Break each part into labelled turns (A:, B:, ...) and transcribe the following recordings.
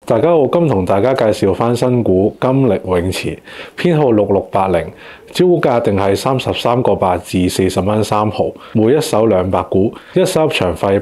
A: 大家好，今同大家介紹翻新股金力泳池，編號6680，招股價定係33個8至40蚊3毫，每一手200股，一手入場費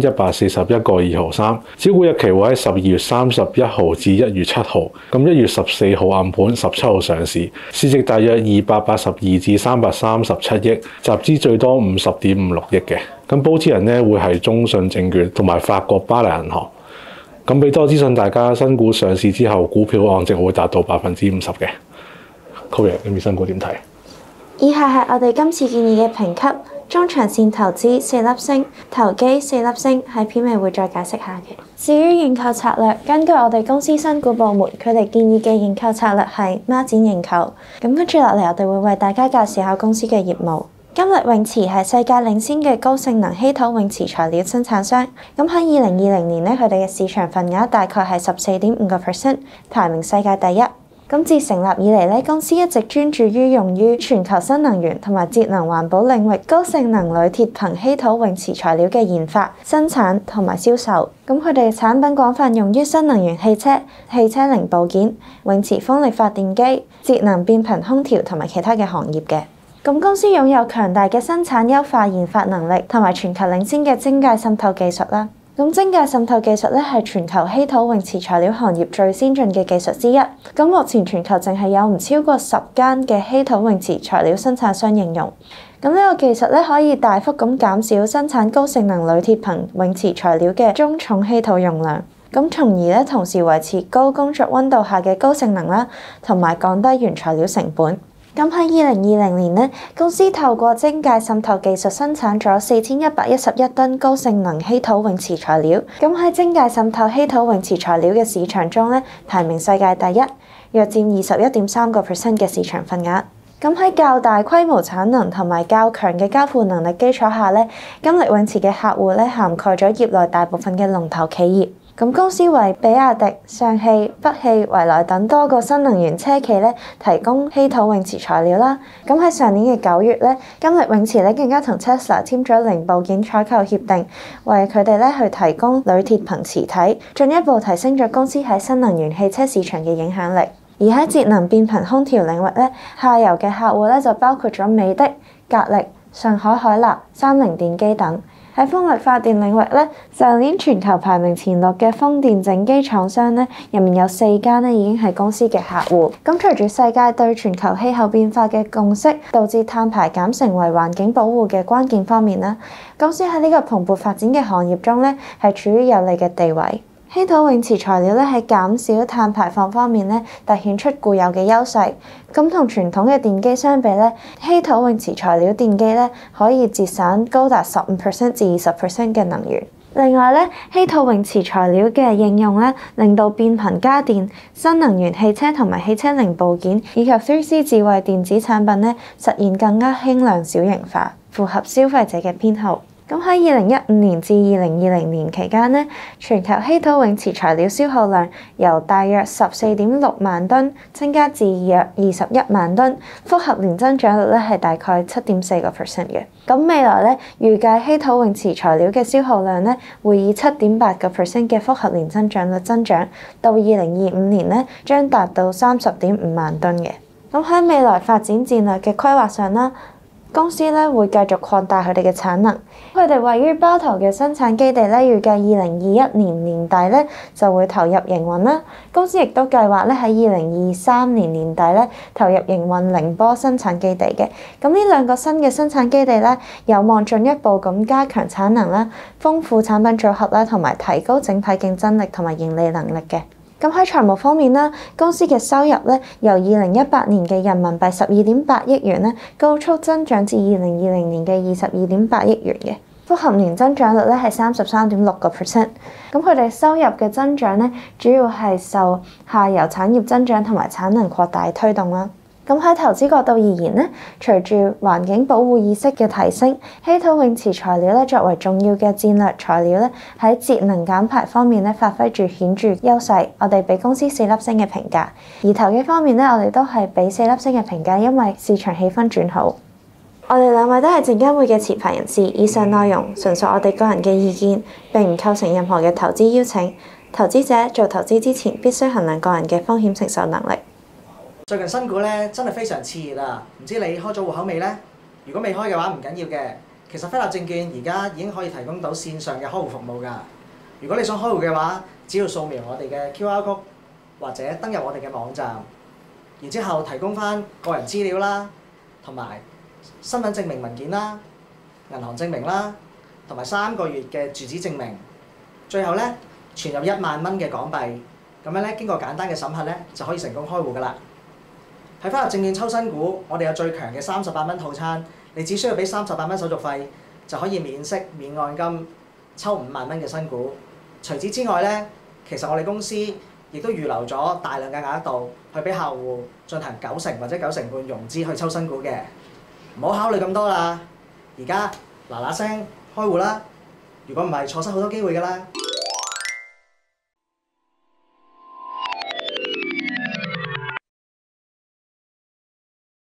A: 8141個2毫3，招股日期會喺12月31號至1月7號，咁1月14號暗盤，17號上市，市值大約282至337億，集資最多50.56億嘅，咁保持人呢會係中信證券同埋法國巴黎銀行。咁俾多資訊大家，新股上市之後，股票按值會達到50%嘅。Kobe，今次新股點睇？
B: 以下係我哋今次建議嘅評級，中長線投資4粒星，投機4粒星，喺片尾會再解釋下嘅。至於認購策略，根據我哋公司新股部門，佢哋建議嘅認購策略係孖展認購。咁跟住落嚟，我哋會為大家介紹下公司嘅業務。金力泳池係世界領先嘅高性能稀土泳池材料生產商。咁喺2020年咧，佢哋嘅市場份額大概係14.5%，排名世界第一。咁自成立以嚟咧，公司一直專注於用於全球新能源同埋節能環保領域高性能鋁鐵硼稀土泳池材料嘅研發、生產同埋銷售。咁佢哋嘅產品廣泛用於新能源汽車、汽車零部件、泳池風力發電機、節能變頻空調同埋其他嘅行業嘅。咁公司擁有強大嘅生產優化研發能力，同埋全球領先嘅晶界滲透技術啦。咁晶界滲透技術咧係全球稀土泳池材料行業最先進嘅技術之一。咁目前全球淨係有唔超過10間嘅稀土泳池材料生產商應用。咁呢個技術咧可以大幅咁減少生產高性能鋁鐵硼泳池材料嘅中重稀土用量。咁從而咧同時維持高工作溫度下嘅高性能啦，同埋降低原材料成本。咁喺2020年咧，公司透過晶界滲透技術生產咗4111噸高性能稀土泳池材料。咁喺晶界滲透稀土泳池材料嘅市場中咧，排名世界第一，約佔21.3% 嘅市場份額。咁喺較大規模產能同埋較強嘅交付能力基礎下咧，金力泳池嘅客戶咧涵蓋咗業內大部分嘅龍頭企業。咁公司為比亞迪、上汽、北汽、蔚來等多個新能源車企咧提供稀土泳池材料啦。咁喺上年嘅9月咧，金力泳池咧更加同 Tesla 簽咗零部件採購協定，為佢哋咧去提供鋁鐵硼磁體，進一步提升咗公司喺新能源汽車市場嘅影響力。而喺節能變頻空調領域咧，下游嘅客戶咧就包括咗美的、格力、上海海立、三菱電機等。喺風力發電領域咧，上年全球排名前6嘅風電整機廠商咧，入面有4間咧已經係公司嘅客戶。咁隨住世界對全球氣候變化嘅共識，導致碳排減成為環境保護嘅關鍵方面啦，公司喺呢個蓬勃發展嘅行業中咧，係處於有利嘅地位。稀土泳池材料咧喺減少碳排放方面咧，凸顯出固有嘅優勢。咁同傳統嘅電機相比咧，稀土泳池材料電機咧可以節省高達15%至20% 嘅能源。另外咧，稀土泳池材料嘅應用咧，令到變頻家電、新能源汽車同埋汽車零部件以及 3C 智慧電子產品咧，實現更加輕量小型化，符合消費者嘅偏好。咁喺2015年至2020年期間咧，全球稀土泳池材料消耗量由大約14.6萬噸增加至約21萬噸，複合年增長率咧係大概7.4% 嘅。咁未來咧，預計稀土泳池材料嘅消耗量咧會以7.8% 嘅複合年增長率增長，到2025年咧將達到30.5萬噸嘅。咁喺未來發展戰略嘅規劃上啦，公司咧會繼續擴大佢哋嘅產能。佢哋位於包頭嘅生產基地咧，預計2021年年底咧就會投入營運啦。公司亦都計劃咧喺2023年年底咧投入營運寧波生產基地嘅。咁呢兩個新嘅生產基地咧，有望進一步咁加強產能啦、豐富產品組合啦，同埋提高整體競爭力同埋盈利能力嘅。咁喺財務方面啦，公司嘅收入咧由2018年嘅人民幣12.8億元咧，高速增長至2020年嘅22.8億元嘅，複合年增長率咧係33.6%。咁佢哋收入嘅增長咧，主要係受下游產業增長同埋產能擴大推動啦。咁喺投資角度而言咧，隨住環境保護意識嘅提升，稀土泳池材料咧作為重要嘅戰略材料咧，喺節能減排方面咧發揮住顯著優勢。我哋俾公司4粒星嘅評價，而投機方面咧，我哋都係俾4粒星嘅評價，因為市場氣氛轉好。我哋兩位都係證監會嘅持牌人士，以上內容純屬我哋個人嘅意見，並唔構成任何嘅投資邀請。 投資者做投資之前必須衡量個人嘅風險承受能力。
C: 最近新股咧真係非常熾熱啊！唔知你開咗戶口未呢？如果未開嘅話唔緊要嘅，其實輝立證券而家已經可以提供到線上嘅開戶服務㗎。如果你想開戶嘅話，只要掃描我哋嘅 QR code 或者登入我哋嘅網站，然之後提供翻個人資料啦，同埋身份證明文件啦、銀行證明啦，同埋3個月嘅住址證明。最後咧存入1萬蚊嘅港幣，咁樣咧經過簡單嘅審核咧就可以成功開戶㗎啦。喺輝立證券抽新股，我哋有最強嘅38蚊套餐，你只需要俾38蚊手續費，就可以免息免按金抽5萬蚊嘅新股。除此之外咧，其實我哋公司亦都預留咗大量嘅額度去俾客戶進行90%或者90%半融資去抽新股嘅。唔好考慮咁多啦，而家嗱嗱聲開戶啦！如果唔係，錯失好多機會㗎啦〜